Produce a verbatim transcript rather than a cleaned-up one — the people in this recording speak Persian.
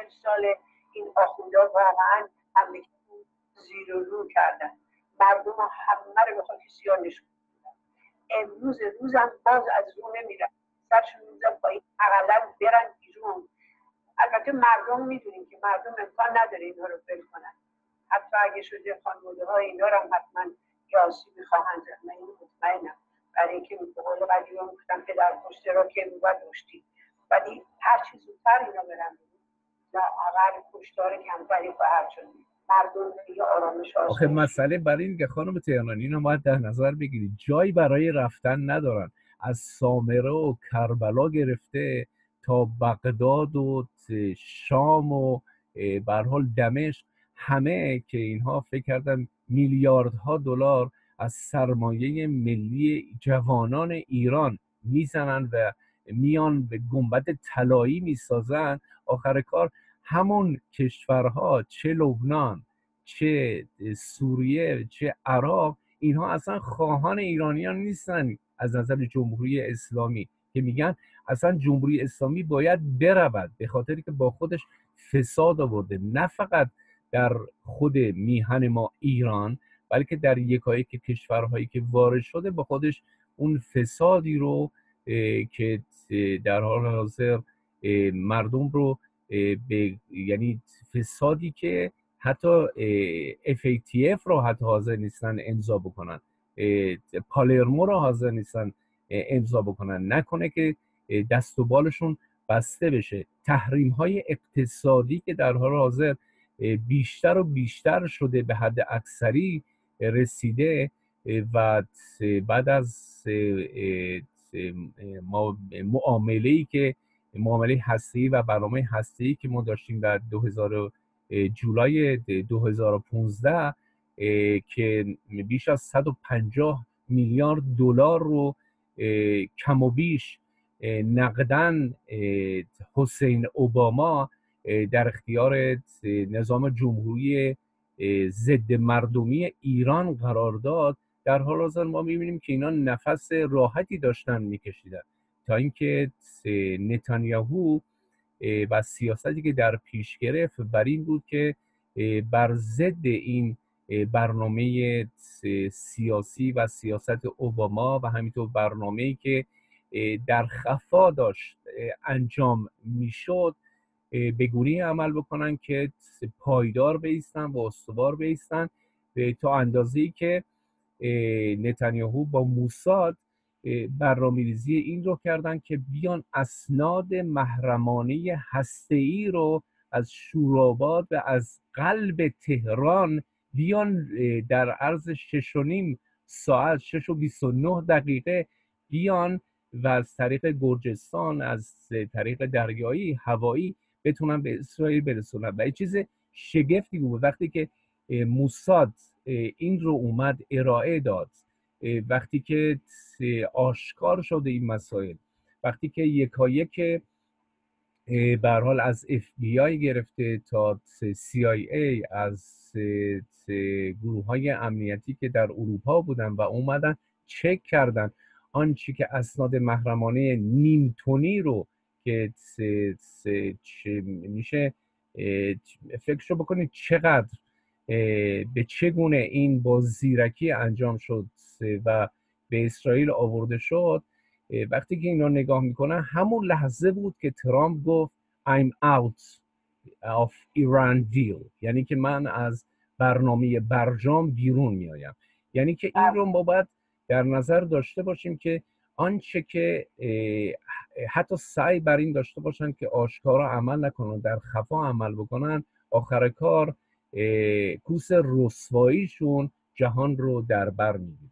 چهل سال این آخوندا واقعا همه زیر و رو کردن، مردم ها همه رو به خاک سیاه نشوندن. امروز روزم باز از رو نمیرن، سرشون میزن پایین، اقلا برن بیرون. البته مردم میدونیم که مردم امکان نداره اینها رو ول کنن، حتی اگه شده خانواده های اینا رو هم حتما یاسی میخواهند، من این مطمئنم، برای اینکه به قول قدیم هم گفتم پدر کشته را که میباید رشدی، ولی هر چیز زودتر اینا برن یا اقل کشتار کمتری خواهد شد. مردم دیگه آرامش آسان. آخه مسئله برای این که خانم تهرانی اینو باید در نظر بگیرید، جایی برای رفتن ندارن. از سامره و کربلا گرفته تا بغداد و شام و به هر حال دمشق، همه که اینها فکر کردن میلیاردها دلار از سرمایه ملی جوانان ایران میزنن و میان به گنبد طلایی میسازن. آخر کار همون کشورها، چه لبنان، چه سوریه، چه عراق، اینها اصلا خواهان ایرانیان نیستن از نظر جمهوری اسلامی، که میگن اصلا جمهوری اسلامی باید برود، به خاطری که با خودش فساد آورده، نه فقط در خود میهن ما ایران، بلکه در یکایک کشورهایی که وارد شده با خودش اون فسادی رو که در حال حاضر مردم رو به، یعنی فسادی که حتی اف ای تی اف رو حتی حاضر نیستن امضا بکنن، پالرمو رو حاضر نیستن امضا بکنن، نکنه که دست و بالشون بسته بشه. تحریم های اقتصادی که در حال حاضر بیشتر و بیشتر شده، به حد اکثری رسیده و بعد از معامله‌ای که معامله هسته‌ای و برنامه هسته‌ای که ما داشتیم در دو هزار جولای دو هزار و پانزده که بیش از صد و پنجاه میلیارد دلار رو کم و بیش نقدن حسین اوباما در اختیار نظام جمهوری ضد مردمی ایران قرار داد، در حال حاضر ما می‌بینیم که اینا نفس راحتی داشتن می‌کشیدن تا اینکه نتانیاهو و سیاستی که در پیش گرفت بر این بود که بر ضد این برنامه سیاسی و سیاست اوباما و همینطور برنامه‌ای که در خفا داشت انجام میشد به گونه‌ای عمل بکنن که پایدار بایستن و استوار بایستن، تا اندازه‌ای که نتانیاهو با موساد برنامه‌ریزی این رو کردن که بیان اسناد محرمانه هسته‌ای رو از شوراباد و از قلب تهران بیان در عرض شش و نیم ساعت، شش و بیست و نه دقیقه بیان و از طریق گرجستان، از طریق دریایی، هوایی بتونن به اسرائیل برسونن. و یه چیز شگفتی بود وقتی که موساد این رو اومد ارائه داد، وقتی که آشکار شده این مسائل، وقتی که یکایک به هر حال از اف بی آی گرفته تا سی آی ای، از گروه های امنیتی که در اروپا بودن و اومدن چک کردن آنچه که اسناد محرمانه نیم تونی رو که میشه فکرشو بکنید چقدر به چگونه این با زیرکی انجام شد و به اسرائیل آورده شد. وقتی که اینا نگاه میکنن، همون لحظه بود که ترامپ گفت I'm out of Iran deal، یعنی که من از برنامه برجام بیرون میایم. یعنی که این رو ما باید در نظر داشته باشیم که آنچه که حتی سعی بر این داشته باشن که آشکارا عمل نکنن، در خفا عمل بکنن، آخر کار کوس رسواییشون جهان رو در بر میگیره.